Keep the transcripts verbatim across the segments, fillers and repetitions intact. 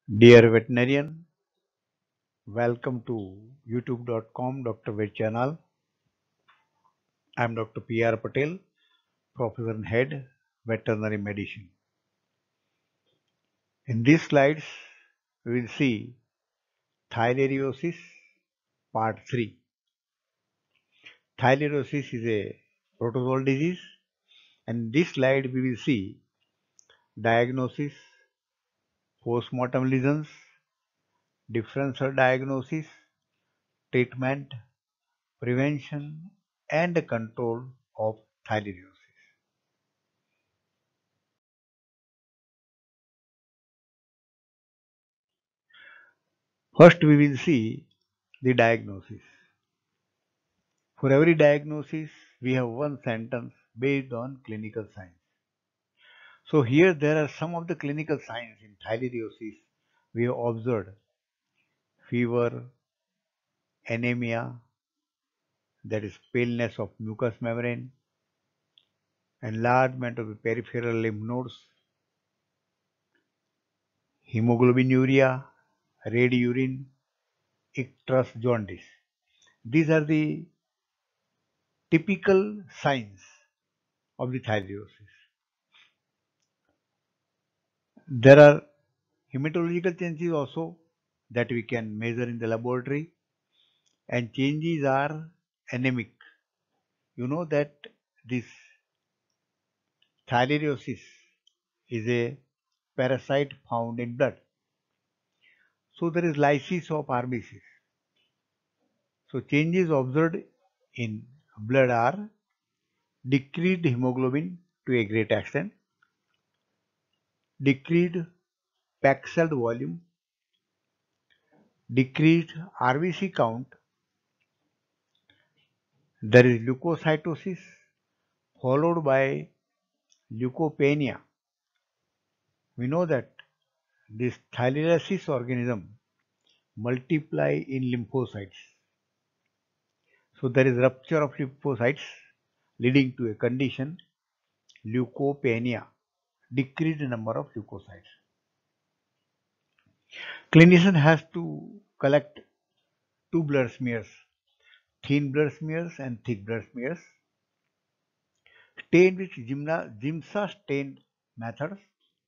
Dear veterinarian, welcome to youtube dot com Doctor Vet channel. I am Doctor P R Patel, Professor and Head, Veterinary Medicine. In these slides, we will see theileriosis part three. Theileriosis is a protozoal disease, and in this slide we will see diagnosis, postmortem lesions, differential diagnosis, treatment, prevention, and control of theileriosis. First, we will see the diagnosis. For every diagnosis, we have one sentence based on clinical signs. So here there are some of the clinical signs in theileriosis we have observed: fever, anemia, that is paleness of mucous membrane, enlargement of the peripheral lymph nodes, hemoglobinuria, red urine, icterus jaundice. These are the typical signs of the theileriosis. There are hematological changes also that we can measure in the laboratory, and changes are anemic. You know that this theileriosis is a parasite found in blood. So there is lysis of R B Cs. So changes observed in blood are decreased hemoglobin to a great extent, decreased packed cell volume, decreased R B C count. There is leukocytosis followed by leukopenia. We know that this theileriosis organism multiply in lymphocytes. So there is rupture of lymphocytes leading to a condition leukopenia, decreased number of leukocytes. Clinician has to collect two blood smears, thin blood smears and thick blood smears, stained with Giemsa stained methods,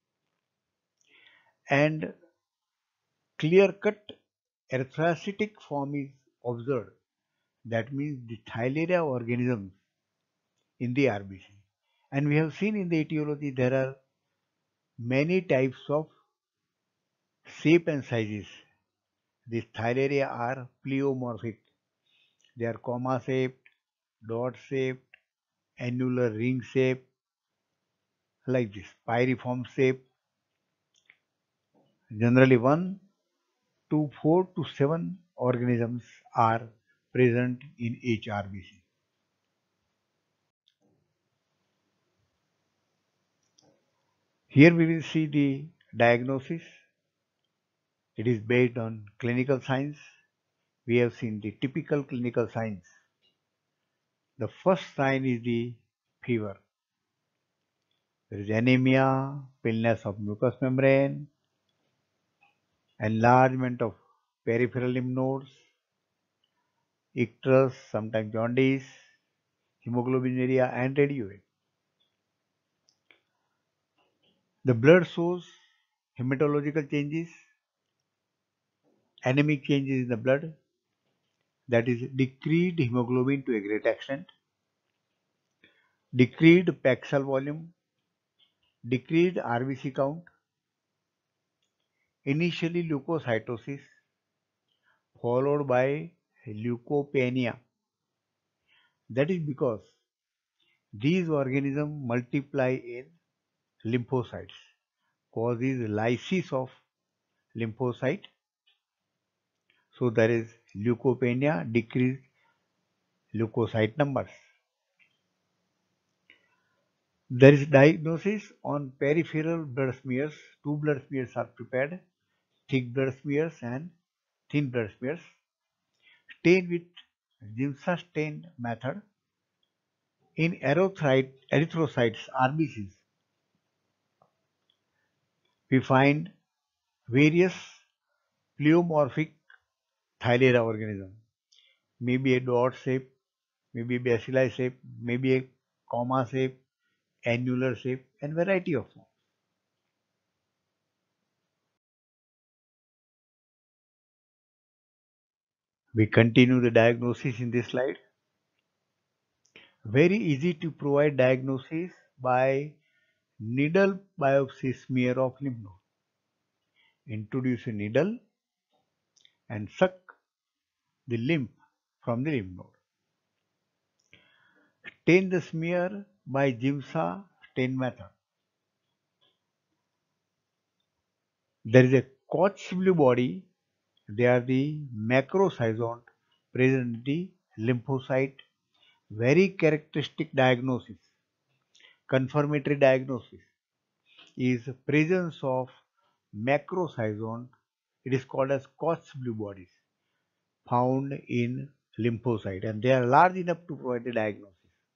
and clear-cut erythrocytic form is observed. That means the Theileria organisms in the R B C. And we have seen in the etiology there are many types of shape and sizes. These Theileria are pleomorphic. They are comma shaped, dot shaped, annular ring shape, like this, pyriform shape. Generally one to four to seven organisms are present in each R B C. Here we will see the diagnosis. It is based on clinical signs. We have seen the typical clinical signs. The first sign is the fever. There is anemia, paleness of mucous membrane, enlargement of peripheral lymph nodes, icterus, sometimes jaundice, hemoglobinuria, and red urine. The blood shows hematological changes, anemic changes in the blood, that is decreased hemoglobin to a great extent, decreased packed cell volume, decreased R B C count, initially leukocytosis followed by leukopenia. That is because these organisms multiply in lymphocytes, causes lysis of lymphocyte. So there is leukopenia, decreased leukocyte numbers. There is diagnosis on peripheral blood smears. Two blood smears are prepared, thick blood smears and thin blood smears, stained with Giemsa stain method. In erythrocyte, erythrocytes, R B Cs, we find various pleomorphic Thylera organism, maybe a dot shape, maybe a bacilli shape, maybe a comma shape, annular shape, and variety of forms. We continue the diagnosis in this slide. Very easy to provide diagnosis by needle biopsy smear of lymph node. Introduce a needle and suck the lymph from the lymph node. Stain the smear by Giemsa stain method. There is a Koch-Blue body. They are the macrocytosol present in the lymphocyte. Very characteristic diagnosis, confirmatory diagnosis is presence of macrocytosol. It is called as Koch-Blue bodies found in lymphocyte, and they are large enough to provide the diagnosis.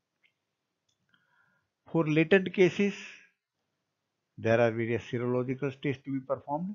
For latent cases, there are various serological tests to be performed.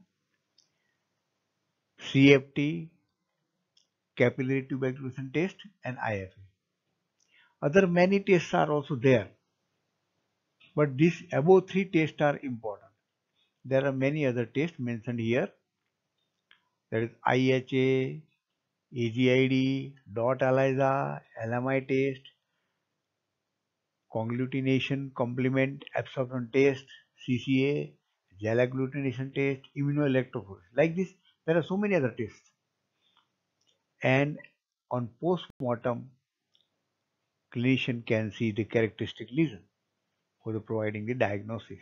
C F T, capillary tube activation test, and I F A. Other many tests are also there, but these above three tests are important. There are many other tests mentioned here. That is I H A, A G I D, dot ELISA, L M I test, conglutination complement absorption test, C C A, gel agglutination test, immunoelectrophoresis. Like this, there are so many other tests. And on post-mortem, clinician can see the characteristic lesion for the providing the diagnosis.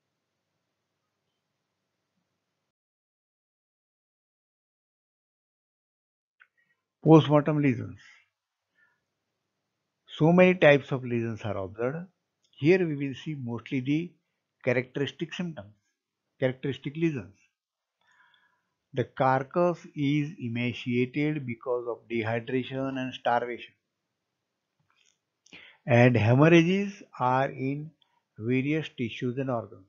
Post-mortem lesions. So many types of lesions are observed. Here we will see mostly the characteristic symptoms, characteristic lesions. The carcass is emaciated because of dehydration and starvation. And hemorrhages are in various tissues and organs.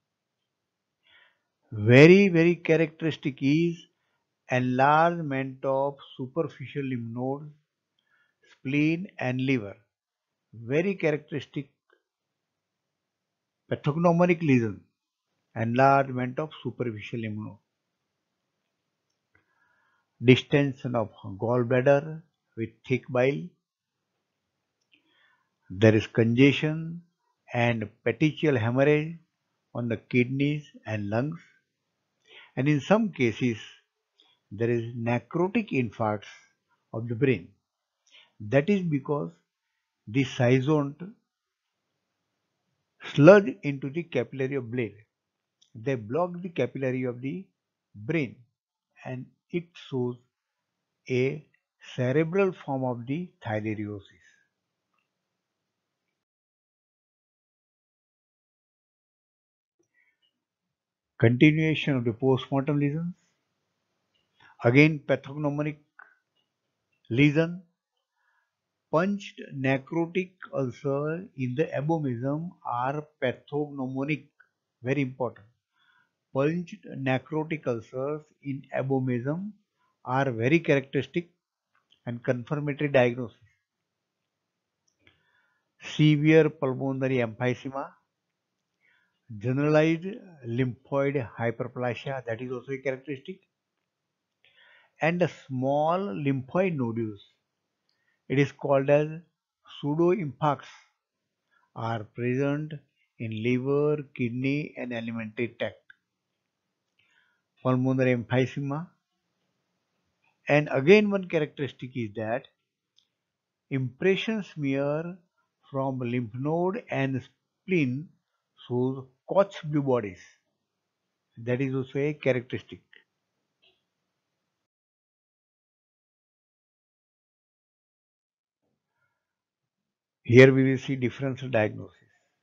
Very, very characteristic is enlargement of superficial lymph nodes, spleen and liver. Very characteristic pathognomonic lesion, enlargement of superficial lymph node. Distension of gallbladder with thick bile. There is congestion and petechial hemorrhage on the kidneys and lungs. And in some cases, there is necrotic infarcts of the brain. That is because the cytosol sludge into the capillary of blood. They block the capillary of the brain, and it shows a cerebral form of the theileriosis. Continuation of the postmortem lesions. Again, pathognomonic lesion. Punched necrotic ulcer in the abomasum are pathognomonic. Very important. Punched necrotic ulcers in abomasum are very characteristic and confirmatory diagnosis. Severe pulmonary emphysema, generalized lymphoid hyperplasia, that is also a characteristic, and a small lymphoid nodules. It is called as pseudoinfarcts are present in liver, kidney, and alimentary tract. Pulmonary emphysema. And again, one characteristic is that impression smear from lymph node and spleen shows Koch-Blue bodies. That is also a characteristic. Here we will see differential diagnosis.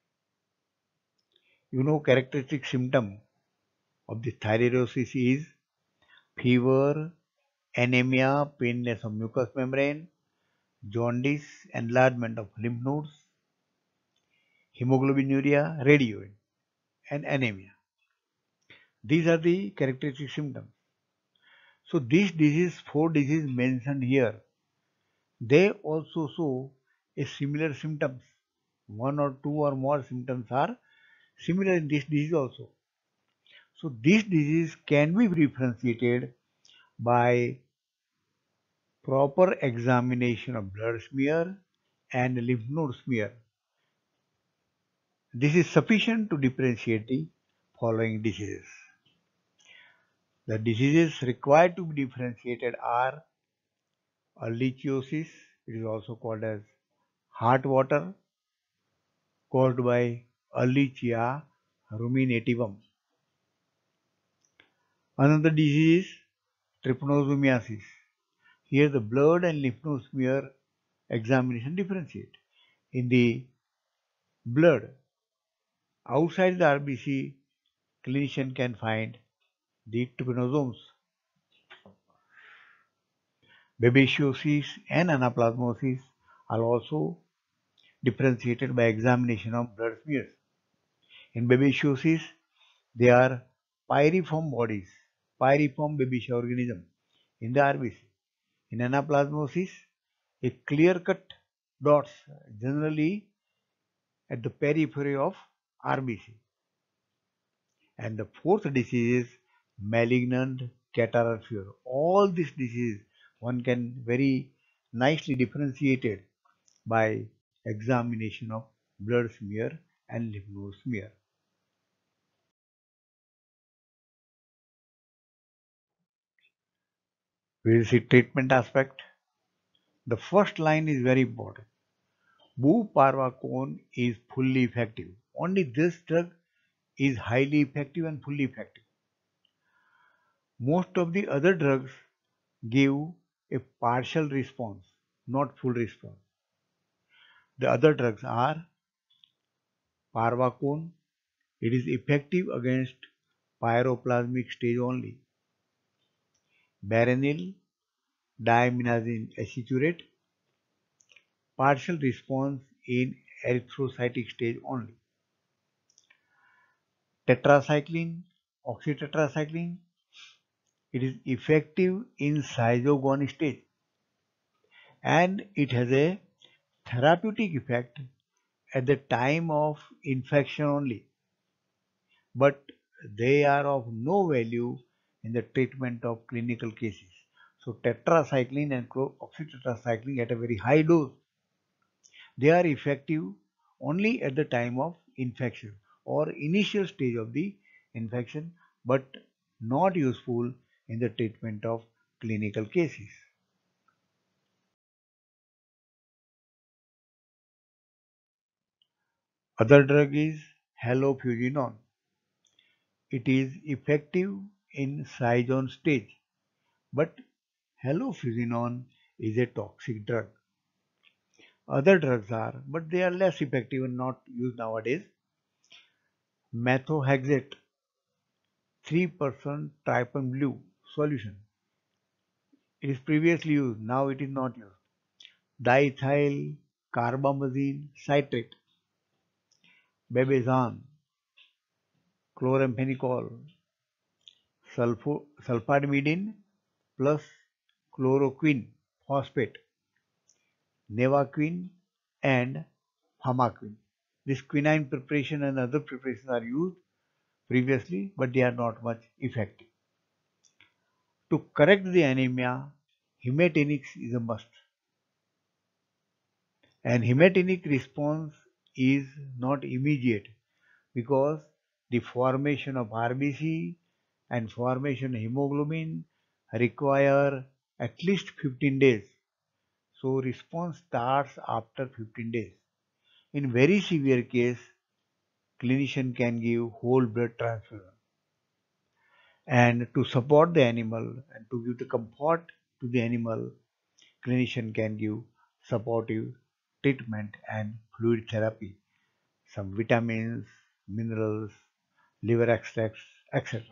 You know, characteristic symptom of the theileriosis is fever, anemia, painless of mucous membrane, jaundice, enlargement of lymph nodes, hemoglobinuria, radioid, and anemia. These are the characteristic symptoms. So these diseases, four diseases mentioned here, they also show a similar symptoms. One or two or more symptoms are similar in this disease also. So this disease can be differentiated by proper examination of blood smear and lymph node smear. This is sufficient to differentiate the following diseases. The diseases required to be differentiated are ehrlichiosis, it is also called as heart water, caused by Ehrlichia ruminativum. Another disease is trypanosomiasis. Here the blood and lymph node smear examination differentiate. In the blood, outside the R B C, clinician can find the trypanosomes. Babesiosis and anaplasmosis are also differentiated by examination of blood smears. In babesiosis, they are pyriform bodies, pyriform babesia organism in the R B C. In anaplasmosis, a clear-cut dots generally at the periphery of R B C. And the fourth disease is malignant catarrhal fever. All these diseases one can very nicely differentiate it by examination of blood smear and lymph node smear. We will see treatment aspect. The first line is very important. Buparvacone is fully effective. Only this drug is highly effective and fully effective. Most of the other drugs give a partial response, not full response. The other drugs are Parvacone, it is effective against pyroplasmic stage only. Baranil, diaminoxazine aceturate, partial response in erythrocytic stage only. Tetracycline, oxytetracycline, it is effective in schizogone stage and it has a therapeutic effect at the time of infection only, but they are of no value in the treatment of clinical cases. So tetracycline and oxytetracycline at a very high dose, they are effective only at the time of infection or initial stage of the infection, but not useful in the treatment of clinical cases. Other drug is halofuginone. It is effective in Scion stage, but halofuginone is a toxic drug. Other drugs are, but they are less effective and not used nowadays. Methotrexate, three percent trypan blue solution. It is previously used, now it is not used. Diethyl carbamazine citrate, babazan, chloramphenicol, sulfamidine plus chloroquine phosphate, nevaquine and pharmaquine. This quinine preparation and other preparations are used previously, but they are not much effective. To correct the anemia, hematinics is a must. And hematinic response is not immediate because the formation of R B C and formation of hemoglobin require at least fifteen days. So response starts after fifteen days. In very severe case, clinician can give whole blood transfusion. And to support the animal and to give the comfort to the animal, clinician can give supportive treatment and fluid therapy, some vitamins, minerals, liver extracts, et cetera.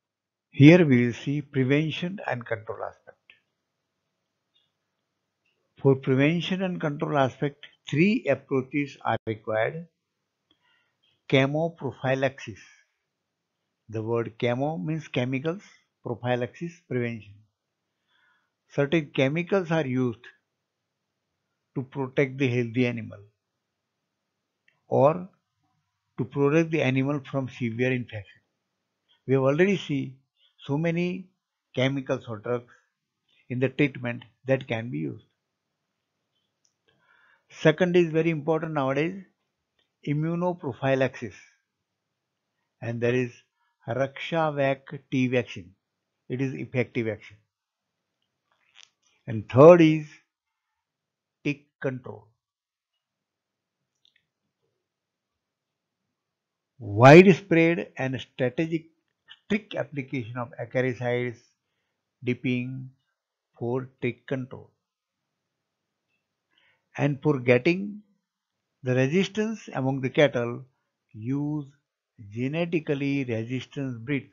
Here we will see prevention and control aspect. For prevention and control aspect, three approaches are required. Chemoprophylaxis. The word chemo means chemicals, prophylaxis, prevention. Certain chemicals are used to protect the healthy animal or to protect the animal from severe infection. We have already seen so many chemicals or drugs in the treatment that can be used. Second is very important nowadays, immunoprophylaxis, and there is Rakshavac T vaccine. It is effective action. And third is tick control. Widespread and strategic strict application of acaricides, dipping for tick control. And for getting the resistance among the cattle, use genetically resistant breeds.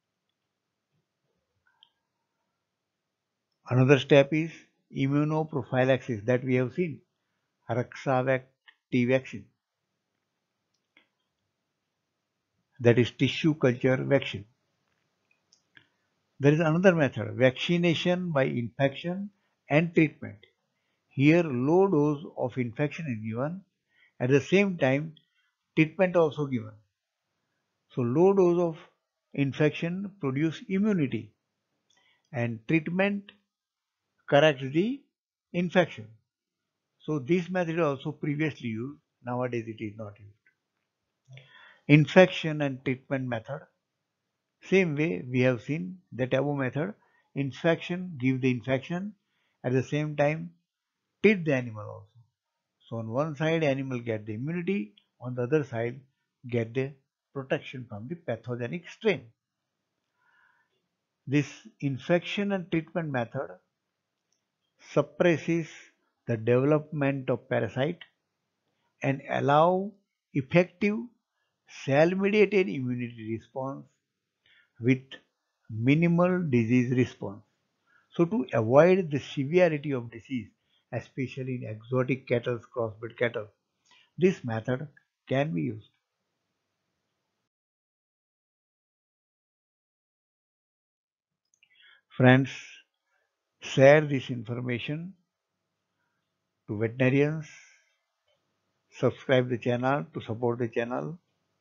Another step is immunoprophylaxis that we have seen, Rakshavac T vaccine, that is tissue culture vaccine. There is another method, vaccination by infection and treatment. Here low dose of infection is given, at the same time treatment also given. So low dose of infection produce immunity and treatment corrects the infection. So this method is also previously used, nowadays it is not used. Infection and treatment method. Same way we have seen that above method, infection give the infection, at the same time treat the animal also. So on one side animal get the immunity, on the other side get the protection from the pathogenic strain. This infection and treatment method suppresses the development of parasite and allow effective cell-mediated immunity response with minimal disease response. So to avoid the severity of disease, especially in exotic cattle, crossbred cattle, this method can be used. Friends, share this information to veterinarians, subscribe the channel to support the channel.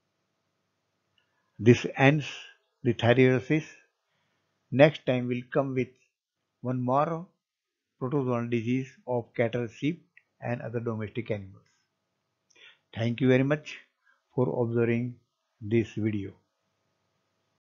This ends the theriasis. Next time we'll come with one more protozoal disease of cattle, sheep and other domestic animals. Thank you very much for observing this video.